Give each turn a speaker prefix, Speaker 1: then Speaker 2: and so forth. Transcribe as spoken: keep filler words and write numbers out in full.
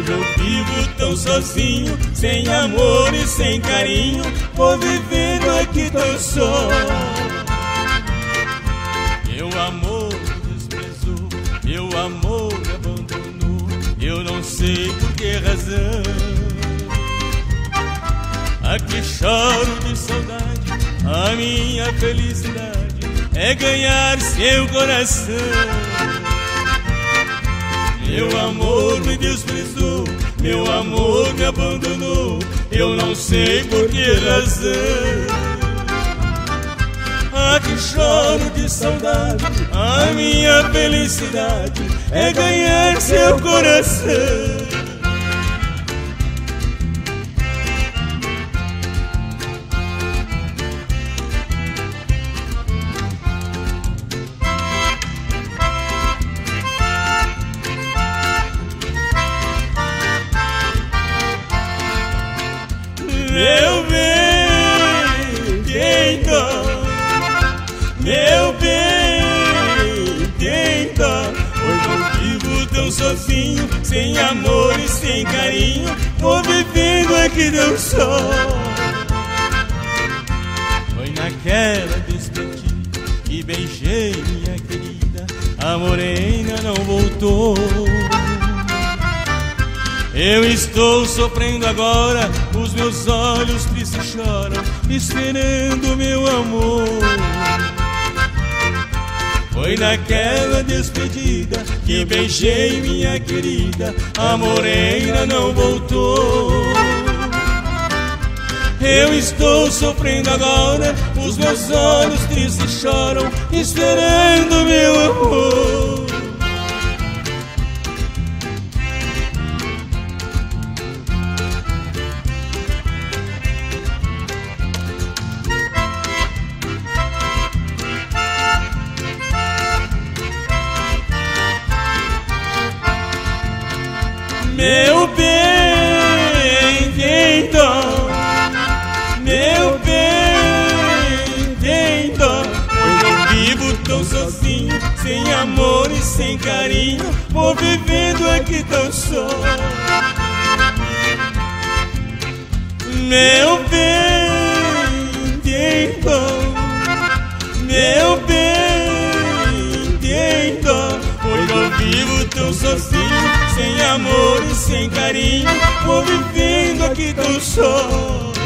Speaker 1: Hoje eu vivo tão sozinho, sem amor e sem carinho, vou vivendo aqui tão só. Meu amor desprezou, meu amor me abandonou, eu não sei por que razão. Aqui choro de saudade, a minha felicidade é ganhar seu coração. Meu amor me desprezou, meu amor me abandonou, eu não sei por que razão. Aqui choro de saudade, a minha felicidade é ganhar seu coração. Meu bem, tem dó, meu bem, tem dó. Hoje eu vivo tão sozinho, sem amor e sem carinho, vou vivendo aqui tão só. Foi naquela despedida que beijei minha querida, a morena não voltou. Eu estou sofrendo agora, os meus olhos tristes choram, esperando meu amor. Foi naquela despedida que beijei minha querida, a morena não voltou. Eu estou sofrendo agora, os meus olhos tristes choram, esperando meu amor. Meu bem, tem dó, meu bem, tem dó. Hoje eu vivo tão sozinho, sem amor e sem carinho, vou vivendo aqui tão só. Meu bem, tem dó, meu bem, tem dó. Hoje eu vivo tão sozinho, sem amor e sem carinho, vou vivendo aqui tão só.